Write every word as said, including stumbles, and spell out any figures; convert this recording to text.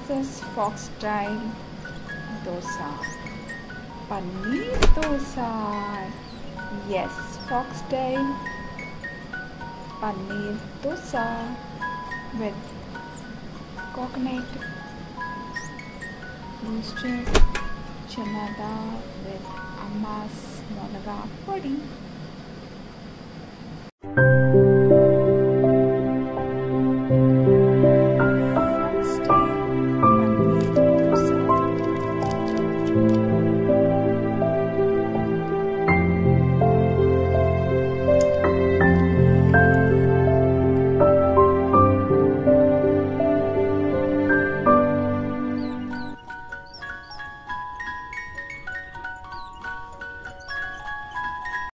this foxtail dosa? Paneer dosa. Yes, foxtail paneer dosa with coconut, roasted chana dal with amma's monaga pudding.